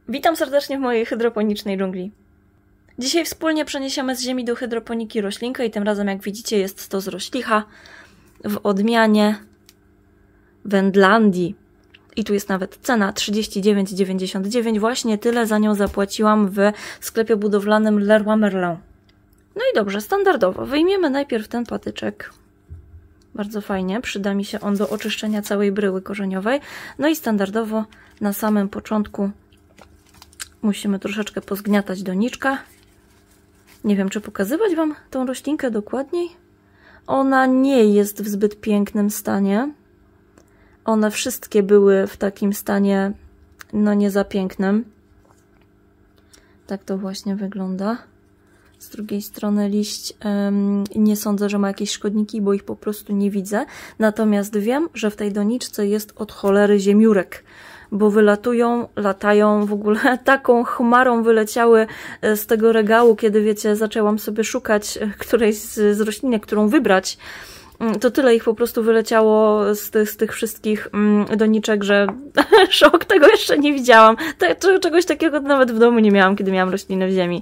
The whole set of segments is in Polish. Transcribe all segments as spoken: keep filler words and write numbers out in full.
Witam serdecznie w mojej hydroponicznej dżungli. Dzisiaj wspólnie przeniesiemy z ziemi do hydroponiki roślinkę i tym razem, jak widzicie, jest to z roślicha w odmianie Wendlandii. I tu jest nawet cena trzydzieści dziewięć dziewięćdziesiąt dziewięć. Właśnie tyle za nią zapłaciłam w sklepie budowlanym Leroy Merlin. No i dobrze, standardowo wyjmiemy najpierw ten patyczek. Bardzo fajnie, przyda mi się on do oczyszczenia całej bryły korzeniowej. No i standardowo na samym początku musimy troszeczkę pozgniatać doniczka. Nie wiem, czy pokazywać Wam tą roślinkę dokładniej. Ona nie jest w zbyt pięknym stanie. One wszystkie były w takim stanie, no nie za pięknym. Tak to właśnie wygląda. Z drugiej strony liść ym, nie sądzę, że ma jakieś szkodniki, bo ich po prostu nie widzę. Natomiast wiem, że w tej doniczce jest od cholery ziemiórek, bo wylatują, latają, w ogóle taką chmarą wyleciały z tego regału, kiedy wiecie, zaczęłam sobie szukać którejś z, z roślinek, którą wybrać. To tyle ich po prostu wyleciało z tych, z tych wszystkich doniczek, że szok, tego jeszcze nie widziałam. Te, czegoś takiego nawet w domu nie miałam, kiedy miałam rośliny w ziemi.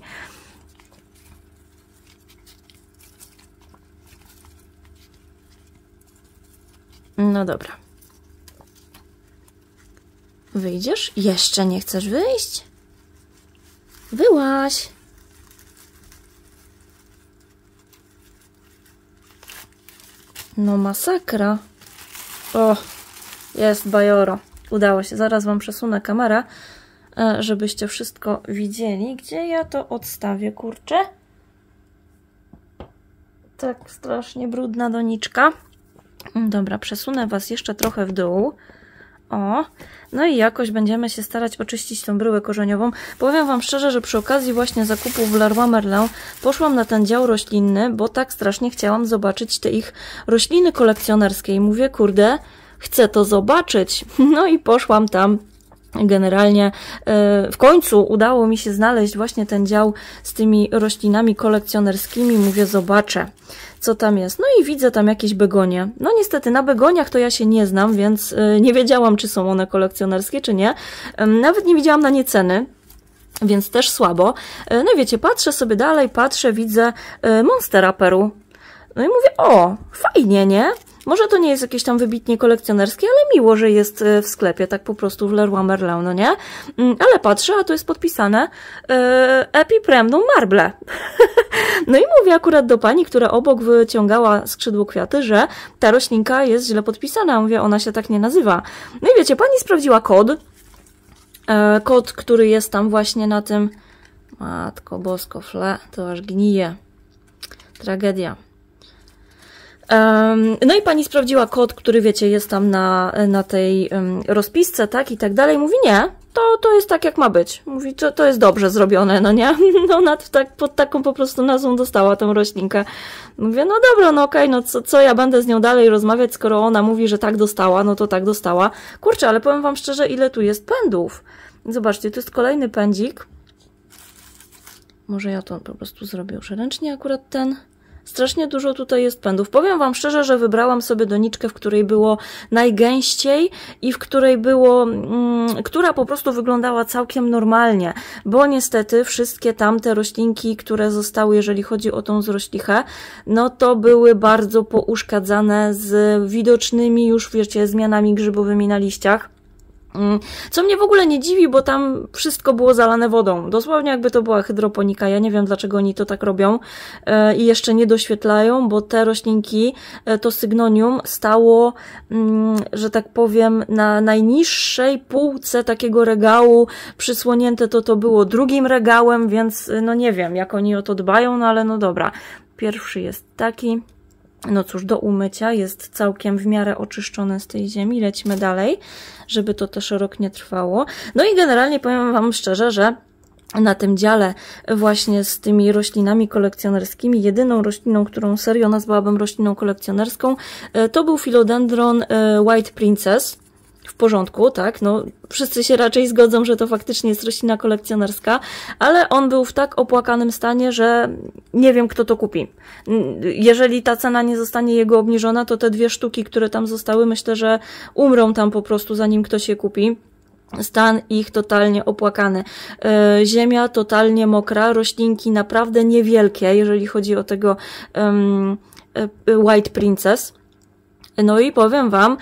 No dobra. Wyjdziesz? Jeszcze nie chcesz wyjść? Wyłaź! No masakra. O, jest bajoro. Udało się. Zaraz Wam przesunę kamerę, żebyście wszystko widzieli. Gdzie ja to odstawię, kurczę? Tak strasznie brudna doniczka. Dobra, przesunę Was jeszcze trochę w dół. O, no i jakoś będziemy się starać oczyścić tą bryłę korzeniową. Powiem Wam szczerze, że przy okazji właśnie zakupów w Leroy Merlin poszłam na ten dział roślinny, bo tak strasznie chciałam zobaczyć te ich rośliny kolekcjonerskie i mówię, kurde, chcę to zobaczyć. No i poszłam tam. Generalnie yy, w końcu udało mi się znaleźć właśnie ten dział z tymi roślinami kolekcjonerskimi. Mówię, zobaczę, co tam jest. No i widzę tam jakieś begonie. No niestety na begoniach to ja się nie znam, więc yy, nie wiedziałam, czy są one kolekcjonerskie, czy nie. Yy, nawet nie widziałam na nie ceny, więc też słabo. Yy, no i wiecie, patrzę sobie dalej, patrzę, widzę yy, Monstera Peru. No i mówię, o, fajnie, nie? Może to nie jest jakieś tam wybitnie kolekcjonerskie, ale miło, że jest w sklepie, tak po prostu w Leroy Merlin, no nie? Ale patrzę, a tu jest podpisane e, Epipremnum marble. No i mówię akurat do pani, która obok wyciągała skrzydło kwiaty, że ta roślinka jest źle podpisana. Mówię, ona się tak nie nazywa. No i wiecie, pani sprawdziła kod. E, kod, który jest tam właśnie na tym... Matko bosko, fle, to aż gnije. Tragedia. Um, no i pani sprawdziła kod, który wiecie, jest tam na, na tej um, rozpisce, tak, i tak dalej. Mówi, nie, to, to jest tak, jak ma być. Mówi, to, to jest dobrze zrobione, no nie? No ona tak, pod taką po prostu nazwą dostała tą roślinkę. Mówię, no dobra, no okej, okay, no co, co ja będę z nią dalej rozmawiać, skoro ona mówi, że tak dostała, no to tak dostała. Kurczę, ale powiem Wam szczerze, ile tu jest pędów. Zobaczcie, to jest kolejny pędzik. Może ja to po prostu zrobię już ręcznie, akurat ten... Strasznie dużo tutaj jest pędów. Powiem Wam szczerze, że wybrałam sobie doniczkę, w której było najgęściej i w której było, mm, która po prostu wyglądała całkiem normalnie, bo niestety wszystkie tamte roślinki, które zostały, jeżeli chodzi o tą z roślichę, no to były bardzo pouszkadzane z widocznymi już, wiecie, zmianami grzybowymi na liściach. Co mnie w ogóle nie dziwi, bo tam wszystko było zalane wodą. Dosłownie jakby to była hydroponika. Ja nie wiem, dlaczego oni to tak robią e, i jeszcze nie doświetlają, bo te roślinki, e, to sygnonium stało, mm, że tak powiem, na najniższej półce takiego regału. Przysłonięte to to było drugim regałem, więc no nie wiem, jak oni o to dbają, no ale no dobra. Pierwszy jest taki. No cóż, do umycia, jest całkiem w miarę oczyszczone z tej ziemi. Lecimy dalej, żeby to też rok nie trwało. No i generalnie powiem Wam szczerze, że na tym dziale właśnie z tymi roślinami kolekcjonerskimi, jedyną rośliną, którą serio nazwałabym rośliną kolekcjonerską, to był Philodendron White Princess. W porządku, tak, no wszyscy się raczej zgodzą, że to faktycznie jest roślina kolekcjonerska, ale on był w tak opłakanym stanie, że nie wiem, kto to kupi. Jeżeli ta cena nie zostanie jego obniżona, to te dwie sztuki, które tam zostały, myślę, że umrą tam po prostu, zanim ktoś je kupi. Stan ich totalnie opłakany. Ziemia totalnie mokra, roślinki naprawdę niewielkie, jeżeli chodzi o tego um, White Princess. No i powiem wam,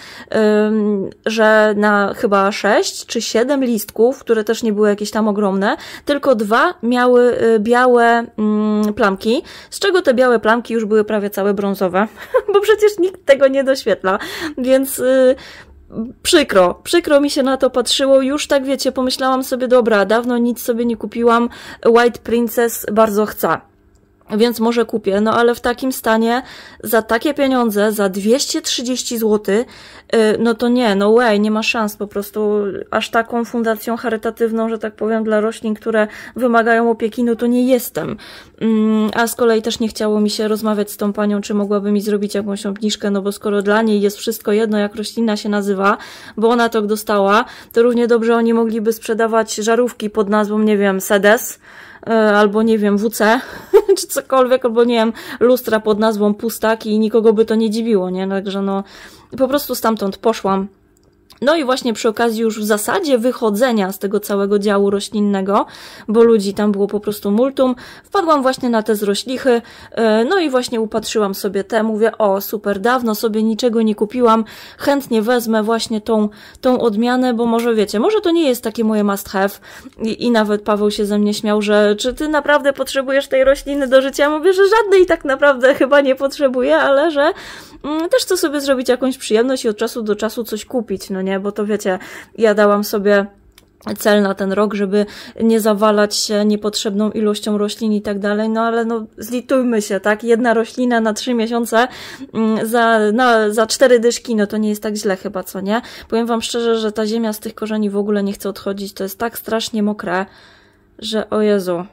że na chyba sześć czy siedem listków, które też nie były jakieś tam ogromne, tylko dwa miały białe plamki, z czego te białe plamki już były prawie całe brązowe, bo przecież nikt tego nie doświetla, więc przykro, przykro mi się na to patrzyło, już tak wiecie, pomyślałam sobie, dobra, dawno nic sobie nie kupiłam, White Princess bardzo chcę. Więc może kupię, no ale w takim stanie za takie pieniądze, za dwieście trzydzieści złotych, no to nie, no way, nie ma szans po prostu aż taką fundacją charytatywną, że tak powiem, dla roślin, które wymagają opieki, no to nie jestem. A z kolei też nie chciało mi się rozmawiać z tą panią, czy mogłaby mi zrobić jakąś obniżkę, no bo skoro dla niej jest wszystko jedno, jak roślina się nazywa, bo ona to dostała, to równie dobrze oni mogliby sprzedawać żarówki pod nazwą, nie wiem, Sedes, albo nie wiem, W C, czy cokolwiek, albo nie wiem, lustra pod nazwą Pustak i nikogo by to nie dziwiło, nie? Także no, po prostu stamtąd poszłam. No i właśnie przy okazji już w zasadzie wychodzenia z tego całego działu roślinnego, bo ludzi tam było po prostu multum, wpadłam właśnie na te zroślichy, no i właśnie upatrzyłam sobie te, mówię, o super, dawno sobie niczego nie kupiłam, chętnie wezmę właśnie tą, tą odmianę, bo może wiecie, może to nie jest takie moje must have i, i nawet Paweł się ze mnie śmiał, że czy ty naprawdę potrzebujesz tej rośliny do życia? Mówię, że żadnej tak naprawdę chyba nie potrzebuję, ale że mm, też chcę sobie zrobić jakąś przyjemność i od czasu do czasu coś kupić, no nie? Bo to wiecie, ja dałam sobie cel na ten rok, żeby nie zawalać się niepotrzebną ilością roślin i tak dalej, no ale no zlitujmy się, tak? Jedna roślina na trzy miesiące za, na, za cztery dyszki, no to nie jest tak źle chyba, co nie? Powiem wam szczerze, że ta ziemia z tych korzeni w ogóle nie chce odchodzić, to jest tak strasznie mokre, że o Jezu.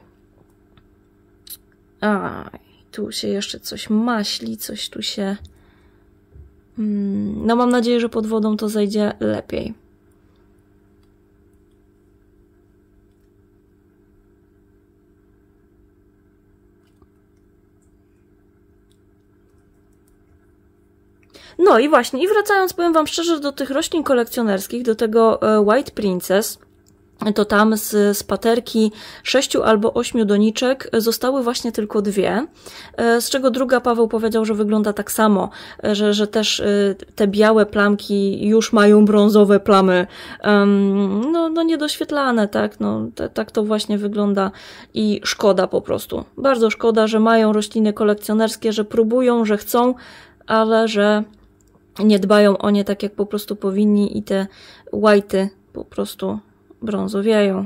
A, tu się jeszcze coś maśli, coś tu się... No mam nadzieję, że pod wodą to zajdzie lepiej. No i właśnie, i wracając, powiem wam szczerze, do tych roślin kolekcjonerskich, do tego White Princess, to tam z, z paterki sześciu albo ośmiu doniczek zostały właśnie tylko dwie, z czego druga Paweł powiedział, że wygląda tak samo, że, że też te białe plamki już mają brązowe plamy, um, no, no niedoświetlane, tak, no te, tak to właśnie wygląda i szkoda po prostu, bardzo szkoda, że mają rośliny kolekcjonerskie, że próbują, że chcą, ale że nie dbają o nie tak jak po prostu powinni i te white'y po prostu brązowieją.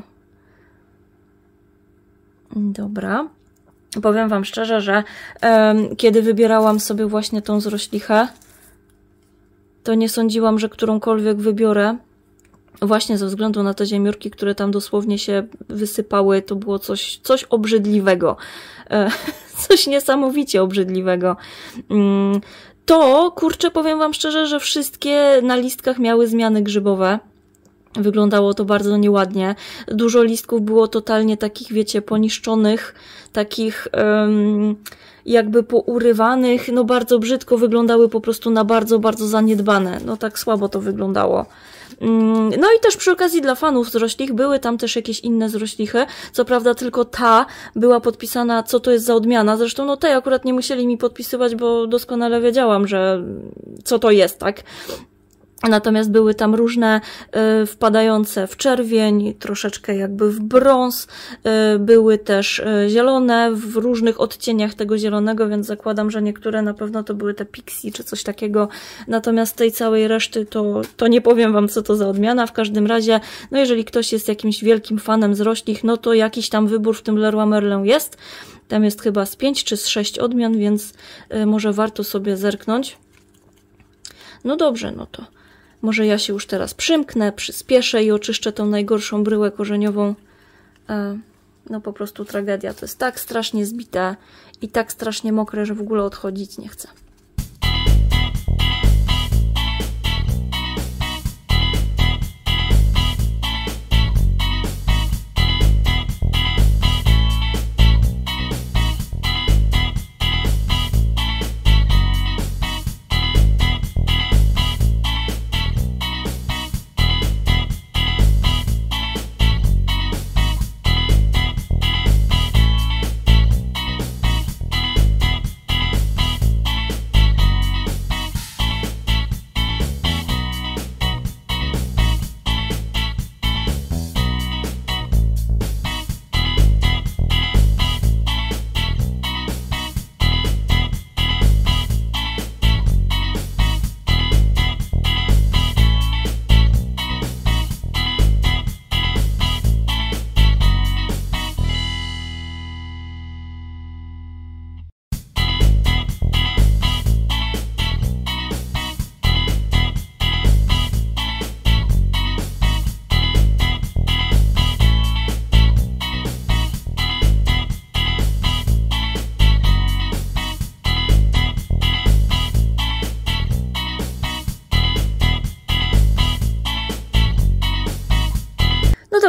Dobra. Powiem wam szczerze, że um, kiedy wybierałam sobie właśnie tą zroślichę, to nie sądziłam, że którąkolwiek wybiorę. Właśnie ze względu na te ziemiórki, które tam dosłownie się wysypały, to było coś, coś obrzydliwego. E, coś niesamowicie obrzydliwego. Mm, to, kurczę, powiem wam szczerze, że wszystkie na listkach miały zmiany grzybowe. Wyglądało to bardzo nieładnie. Dużo listków było totalnie takich, wiecie, poniszczonych, takich um, jakby pourywanych, no bardzo brzydko wyglądały, po prostu na bardzo, bardzo zaniedbane. No tak słabo to wyglądało. No i też przy okazji dla fanów zroślich były tam też jakieś inne zroślichy. Co prawda tylko ta była podpisana, co to jest za odmiana. Zresztą no tej akurat nie musieli mi podpisywać, bo doskonale wiedziałam, że co to jest, tak? Natomiast były tam różne y, wpadające w czerwień, troszeczkę jakby w brąz, y, były też y, zielone w różnych odcieniach tego zielonego, więc zakładam, że niektóre na pewno to były te pixie czy coś takiego. Natomiast tej całej reszty to, to nie powiem wam, co to za odmiana. W każdym razie, no jeżeli ktoś jest jakimś wielkim fanem zroślich, no to jakiś tam wybór w tym Leroy Merlin jest. Tam jest chyba z pięć czy z sześć odmian, więc y, może warto sobie zerknąć. No dobrze, no to może ja się już teraz przymknę, przyspieszę i oczyszczę tą najgorszą bryłę korzeniową. No po prostu tragedia. To jest tak strasznie zbite i tak strasznie mokre, że w ogóle odchodzić nie chcę.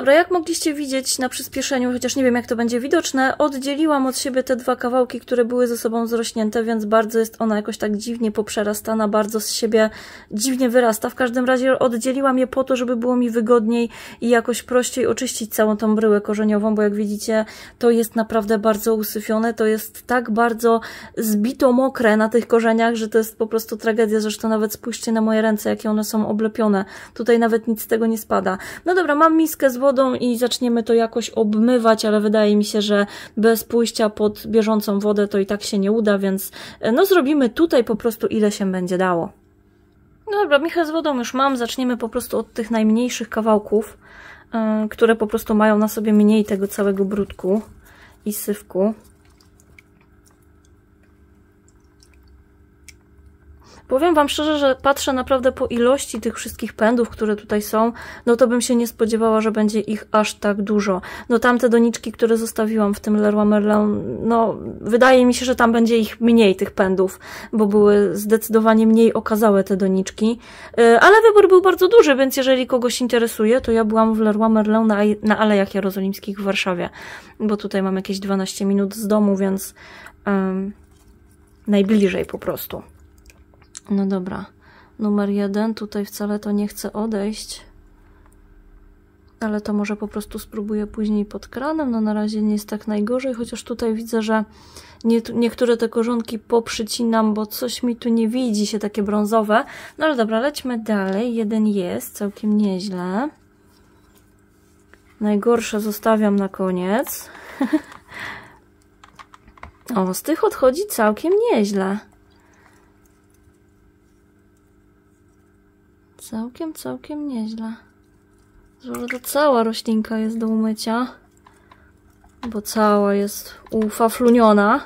dobra, jak mogliście widzieć na przyspieszeniu, chociaż nie wiem jak to będzie widoczne, oddzieliłam od siebie te dwa kawałki, które były ze sobą zrośnięte, więc bardzo jest ona jakoś tak dziwnie poprzerastana, bardzo z siebie dziwnie wyrasta. W każdym razie oddzieliłam je po to, żeby było mi wygodniej i jakoś prościej oczyścić całą tą bryłę korzeniową, bo jak widzicie, to jest naprawdę bardzo usyfione, to jest tak bardzo zbito mokre na tych korzeniach, że to jest po prostu tragedia. Zresztą nawet spójrzcie na moje ręce, jakie one są oblepione. Tutaj nawet nic z tego nie spada. No dobra, mam miskę z wodą i zaczniemy to jakoś obmywać, ale wydaje mi się, że bez pójścia pod bieżącą wodę to i tak się nie uda, więc no zrobimy tutaj po prostu ile się będzie dało. No dobra, michę z wodą już mam, zaczniemy po prostu od tych najmniejszych kawałków, yy, które po prostu mają na sobie mniej tego całego brudku i syfku. Powiem wam szczerze, że patrzę naprawdę po ilości tych wszystkich pędów, które tutaj są, no to bym się nie spodziewała, że będzie ich aż tak dużo. No tamte doniczki, które zostawiłam w tym Leroy Merlin, no wydaje mi się, że tam będzie ich mniej, tych pędów, bo były zdecydowanie mniej okazałe te doniczki. Ale wybór był bardzo duży, więc jeżeli kogoś interesuje, to ja byłam w Leroy Merlin na, na Alejach Jerozolimskich w Warszawie, bo tutaj mam jakieś dwanaście minut z domu, więc um, najbliżej po prostu. No dobra, numer jeden, tutaj wcale to nie chcę odejść, ale to może po prostu spróbuję później pod kranem, no na razie nie jest tak najgorzej, chociaż tutaj widzę, że nie, niektóre te korzonki poprzycinam, bo coś mi tu nie widzi się takie brązowe, no ale dobra, lećmy dalej, jeden jest, całkiem nieźle, najgorsze zostawiam na koniec, o, z tych odchodzi całkiem nieźle. Całkiem, całkiem nieźle. Że to cała roślinka jest do umycia, bo cała jest ufafluniona.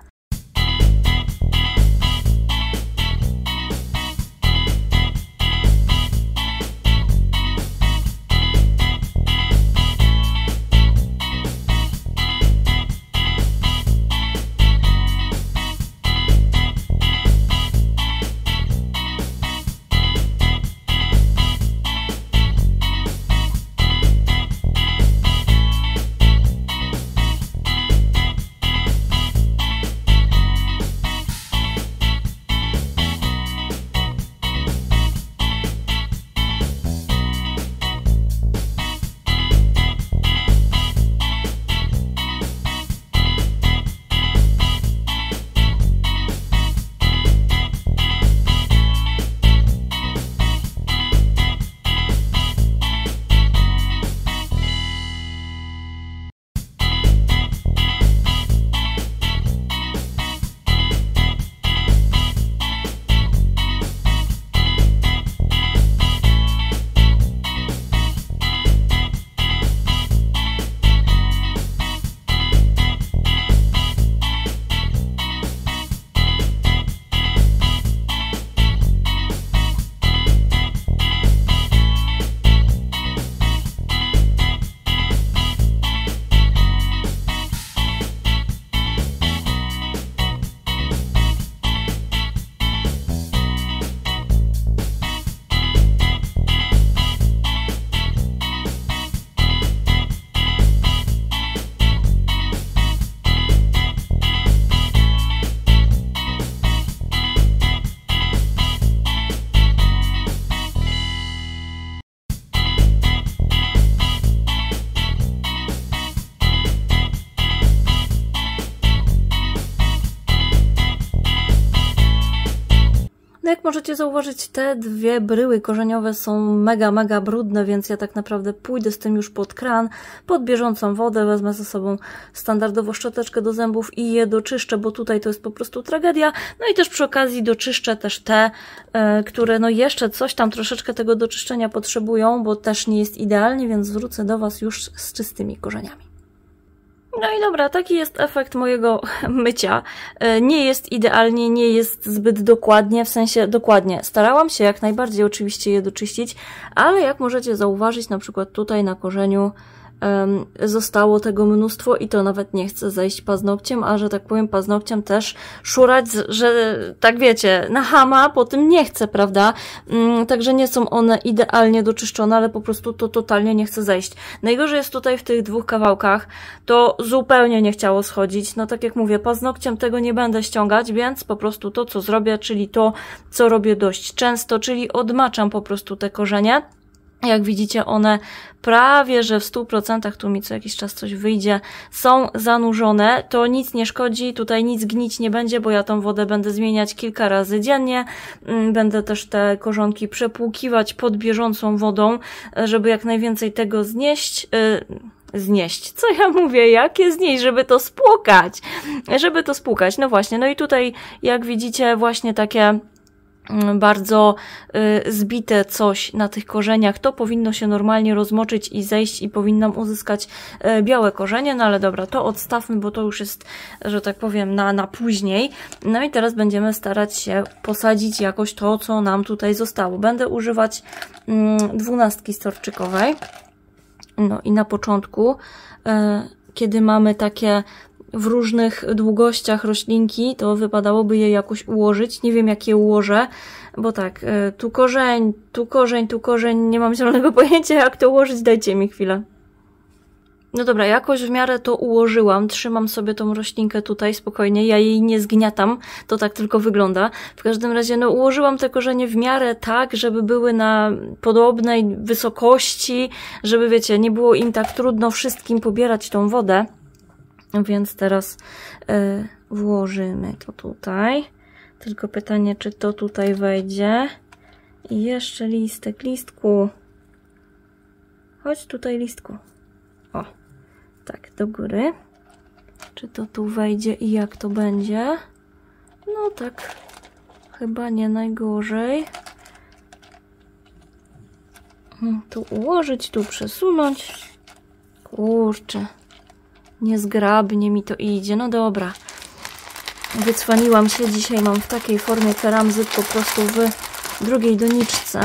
No jak możecie zauważyć, te dwie bryły korzeniowe są mega, mega brudne, więc ja tak naprawdę pójdę z tym już pod kran, pod bieżącą wodę, wezmę ze sobą standardowo szczoteczkę do zębów i je doczyszczę, bo tutaj to jest po prostu tragedia. No i też przy okazji doczyszczę też te, yy, które no jeszcze coś tam troszeczkę tego doczyszczenia potrzebują, bo też nie jest idealnie, więc wrócę do Was już z czystymi korzeniami. No i dobra, taki jest efekt mojego mycia. Nie jest idealnie, nie jest zbyt dokładnie, w sensie dokładnie. Starałam się jak najbardziej oczywiście je doczyścić, ale jak możecie zauważyć, na przykład tutaj na korzeniu um, zostało tego mnóstwo i to nawet nie chcę zejść paznokciem, a że tak powiem paznokciem też szurać, że tak wiecie, na chama po tym nie chcę, prawda? Um, także nie są one idealnie doczyszczone, ale po prostu to totalnie nie chcę zejść. Najgorzej jest tutaj w tych dwóch kawałkach, to zupełnie nie chciało schodzić. No tak jak mówię, paznokciem tego nie będę ściągać, więc po prostu to, co zrobię, czyli to, co robię dość często, czyli odmaczam po prostu te korzenie. Jak widzicie, one prawie, że w stu procentach, tu mi co jakiś czas coś wyjdzie, są zanurzone. To nic nie szkodzi, tutaj nic gnić nie będzie, bo ja tą wodę będę zmieniać kilka razy dziennie. Będę też te korzonki przepłukiwać pod bieżącą wodą, żeby jak najwięcej tego znieść. Yy, znieść. Co ja mówię? Jakie znieść? Żeby to spłukać. Żeby to spłukać. No właśnie. No i tutaj, jak widzicie, właśnie takie bardzo y, zbite coś na tych korzeniach, to powinno się normalnie rozmoczyć i zejść i powinnam uzyskać y, białe korzenie, no ale dobra, to odstawmy, bo to już jest, że tak powiem, na, na później. No i teraz będziemy starać się posadzić jakoś to, co nam tutaj zostało. Będę używać y, dwunastki storczykowej. No i na początku, y, kiedy mamy takie w różnych długościach roślinki, to wypadałoby je jakoś ułożyć. Nie wiem, jak je ułożę, bo tak, tu korzeń, tu korzeń, tu korzeń, nie mam zielonego pojęcia, jak to ułożyć, dajcie mi chwilę. No dobra, jakoś w miarę to ułożyłam, trzymam sobie tą roślinkę tutaj spokojnie, ja jej nie zgniatam, to tak tylko wygląda. W każdym razie, no ułożyłam te korzenie w miarę tak, żeby były na podobnej wysokości, żeby wiecie, nie było im tak trudno wszystkim pobierać tą wodę. Więc teraz y, włożymy to tutaj. Tylko pytanie, czy to tutaj wejdzie. I jeszcze listek, listku. Chodź tutaj, listku. O, tak, do góry. Czy to tu wejdzie i jak to będzie? No tak, chyba nie najgorzej. Tu ułożyć, tu przesunąć. Kurczę. Niezgrabnie mi to idzie. No dobra. Wycwaniłam się. Dzisiaj mam w takiej formie keramzyt po prostu w drugiej doniczce.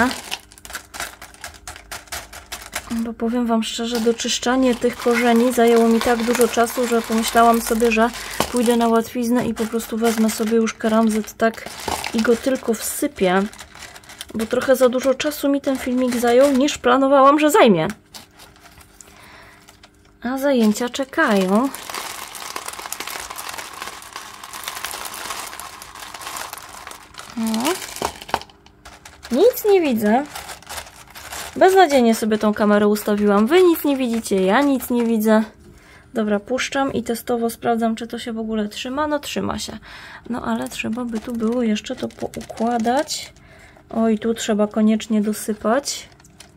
Bo powiem wam szczerze, doczyszczanie tych korzeni zajęło mi tak dużo czasu, że pomyślałam sobie, że pójdę na łatwiznę i po prostu wezmę sobie już keramzyt tak i go tylko wsypię. Bo trochę za dużo czasu mi ten filmik zajął, niż planowałam, że zajmie. A zajęcia czekają. No. Nic nie widzę. Beznadziejnie sobie tą kamerę ustawiłam. Wy nic nie widzicie, ja nic nie widzę. Dobra, puszczam i testowo sprawdzam, czy to się w ogóle trzyma. No trzyma się. No ale trzeba by tu było jeszcze to poukładać. Oj, tu trzeba koniecznie dosypać.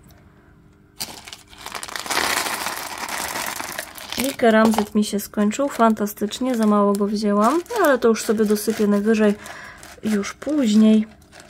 I keramzyt mi się skończył. Fantastycznie, za mało go wzięłam. No, ale to już sobie dosypię najwyżej już później.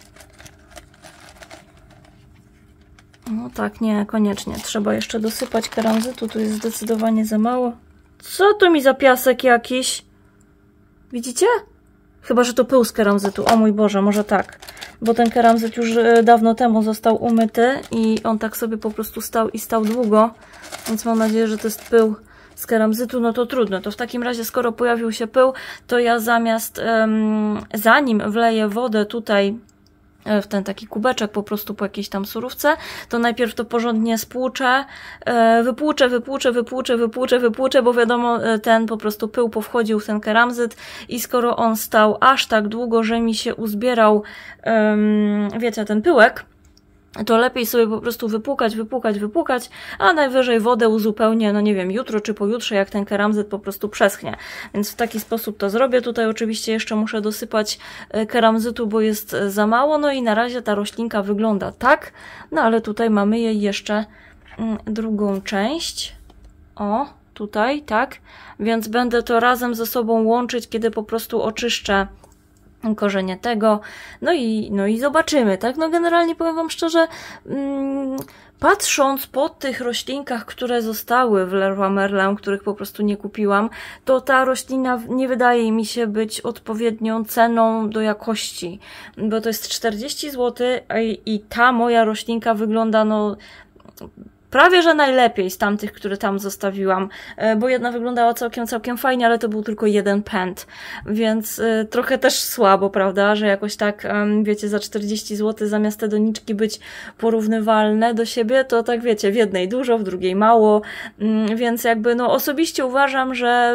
No tak, nie, koniecznie. Trzeba jeszcze dosypać keramzytu. Tu jest zdecydowanie za mało. Co to mi za piasek jakiś? Widzicie? Chyba, że to pył z keramzytu. O mój Boże, może tak. Bo ten keramzyt już dawno temu został umyty i on tak sobie po prostu stał i stał długo. Więc mam nadzieję, że to jest pył z keramzytu. No to trudno. To w takim razie, skoro pojawił się pył, to ja zamiast, um, zanim wleję wodę tutaj w ten taki kubeczek po prostu po jakiejś tam surówce, to najpierw to porządnie spłuczę, wypłuczę, wypłuczę, wypłuczę, wypłuczę, wypłuczę, bo wiadomo, ten po prostu pył powchodził w ten keramzyt i skoro on stał aż tak długo, że mi się uzbierał, um, wiecie, ten pyłek, to lepiej sobie po prostu wypłukać, wypłukać, wypłukać, a najwyżej wodę uzupełnię, no nie wiem, jutro czy pojutrze, jak ten keramzyt po prostu przeschnie. Więc w taki sposób to zrobię. Tutaj oczywiście jeszcze muszę dosypać keramzytu, bo jest za mało, no i na razie ta roślinka wygląda tak, no ale tutaj mamy jej jeszcze drugą część. O, tutaj, tak, więc będę to razem ze sobą łączyć, kiedy po prostu oczyszczę korzenie tego, no i, no i zobaczymy, tak? No generalnie powiem wam szczerze, mm, patrząc po tych roślinkach, które zostały w Leroy Merlin, których po prostu nie kupiłam, to ta roślina nie wydaje mi się być odpowiednią ceną do jakości, bo to jest czterdzieści złotych i, i ta moja roślinka wygląda no prawie że najlepiej z tamtych, które tam zostawiłam, bo jedna wyglądała całkiem, całkiem fajnie, ale to był tylko jeden pęd, więc trochę też słabo, prawda, że jakoś tak, wiecie, za czterdzieści złotych zamiast te doniczki być porównywalne do siebie, to tak wiecie, w jednej dużo, w drugiej mało, więc jakby no osobiście uważam, że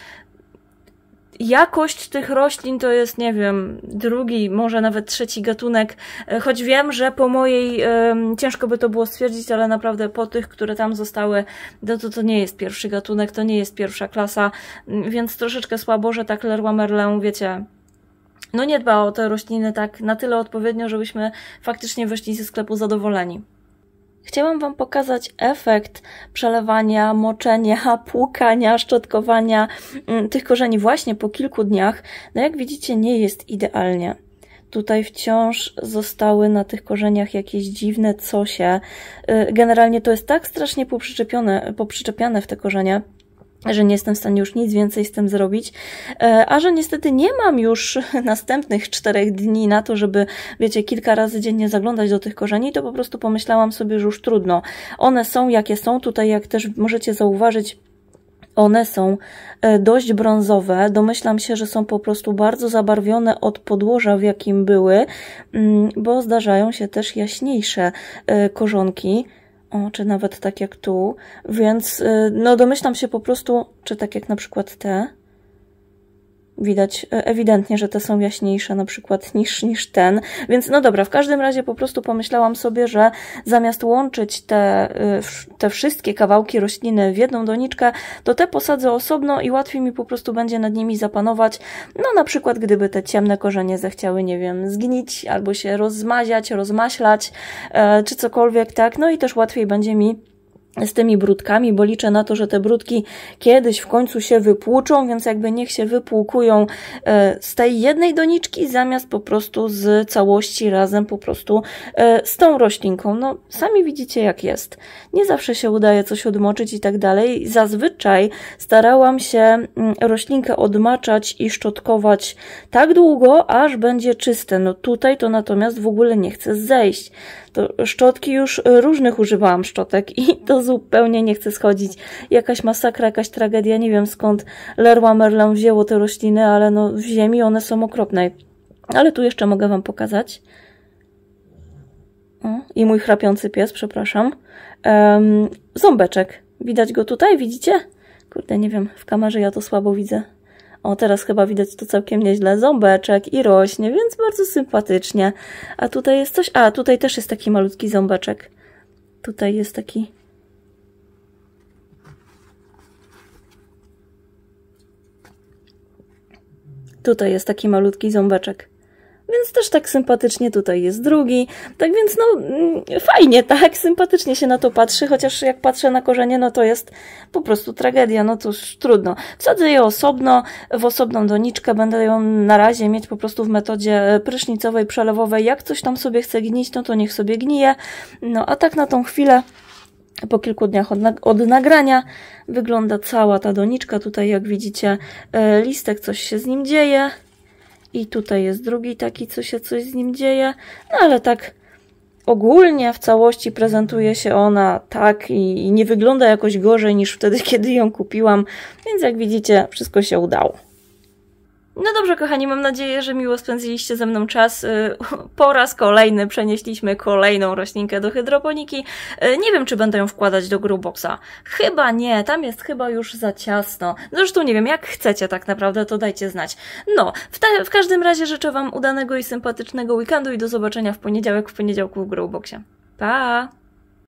jakość tych roślin to jest, nie wiem, drugi, może nawet trzeci gatunek, choć wiem, że po mojej e, ciężko by to było stwierdzić, ale naprawdę po tych, które tam zostały, no to to nie jest pierwszy gatunek, to nie jest pierwsza klasa, więc troszeczkę słabo, że tak Leroy Merlin, wiecie, no nie dba o te rośliny tak na tyle odpowiednio, żebyśmy faktycznie wyszli ze sklepu zadowoleni. Chciałam Wam pokazać efekt przelewania, moczenia, płukania, szczotkowania tych korzeni właśnie po kilku dniach. No jak widzicie, nie jest idealnie. Tutaj wciąż zostały na tych korzeniach jakieś dziwne cosie. Generalnie to jest tak strasznie poprzyczepione, poprzyczepiane w te korzenie, że nie jestem w stanie już nic więcej z tym zrobić, a że niestety nie mam już następnych czterech dni na to, żeby, wiecie, kilka razy dziennie zaglądać do tych korzeni, to po prostu pomyślałam sobie, że już trudno. One są jakie są, tutaj jak też możecie zauważyć, one są dość brązowe, domyślam się, że są po prostu bardzo zabarwione od podłoża, w jakim były, bo zdarzają się też jaśniejsze korzonki, o, czy nawet tak jak tu, więc no domyślam się po prostu, czy tak jak na przykład te, widać ewidentnie, że te są jaśniejsze na przykład niż, niż ten, więc no dobra, w każdym razie po prostu pomyślałam sobie, że zamiast łączyć te, te wszystkie kawałki rośliny w jedną doniczkę, to te posadzę osobno i łatwiej mi po prostu będzie nad nimi zapanować, no na przykład gdyby te ciemne korzenie zechciały, nie wiem, zgnić albo się rozmaziać, rozmaślać, e, czy cokolwiek, tak, no i też łatwiej będzie mi z tymi brudkami, bo liczę na to, że te brudki kiedyś w końcu się wypłuczą, więc jakby niech się wypłukują z tej jednej doniczki, zamiast po prostu z całości razem po prostu z tą roślinką. No, sami widzicie jak jest. Nie zawsze się udaje coś odmoczyć i tak dalej. Zazwyczaj starałam się roślinkę odmaczać i szczotkować tak długo, aż będzie czyste. No tutaj to natomiast w ogóle nie chce zejść. To szczotki już różnych używałam szczotek i to zupełnie nie chce schodzić. Jakaś masakra, jakaś tragedia, nie wiem skąd Leroy Merlin wzięło te rośliny, ale no w ziemi one są okropne. Ale tu jeszcze mogę Wam pokazać. O, i mój chrapiący pies, przepraszam. Um, ząbeczek. Widać go tutaj, widzicie? Kurde, nie wiem, w kamerze ja to słabo widzę. O, teraz chyba widać to całkiem nieźle. Ząbeczek i rośnie, więc bardzo sympatycznie. A tutaj jest coś... A, tutaj też jest taki malutki ząbeczek. Tutaj jest taki... Tutaj jest taki malutki ząbeczek. Więc też tak sympatycznie tutaj jest drugi. Tak więc no fajnie, tak, sympatycznie się na to patrzy, chociaż jak patrzę na korzenie, no to jest po prostu tragedia, no to już trudno. Wsadzę je osobno, w osobną doniczkę, będę ją na razie mieć po prostu w metodzie prysznicowej, przelewowej. Jak coś tam sobie chce gnić, no to niech sobie gnije. No a tak na tą chwilę, po kilku dniach od, od nagrania, wygląda cała ta doniczka. Tutaj jak widzicie listek, coś się z nim dzieje. I tutaj jest drugi taki, co się coś z nim dzieje. No ale tak ogólnie w całości prezentuje się ona tak i, i nie wygląda jakoś gorzej niż wtedy, kiedy ją kupiłam. Więc jak widzicie, wszystko się udało. No dobrze, kochani, mam nadzieję, że miło spędziliście ze mną czas. Po raz kolejny przenieśliśmy kolejną roślinkę do hydroponiki. Nie wiem, czy będę ją wkładać do growboxa. Chyba nie, tam jest chyba już za ciasno. Zresztą nie wiem, jak chcecie tak naprawdę, to dajcie znać. No, w, w każdym razie życzę Wam udanego i sympatycznego weekendu i do zobaczenia w poniedziałek, w poniedziałku w growboxie. Pa!